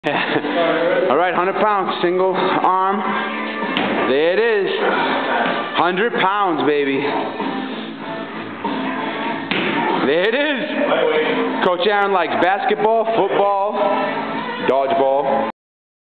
All right, 100 pounds, single arm. There it is. 100 pounds, baby. There it is. Coach Aaron likes basketball, football, dodgeball.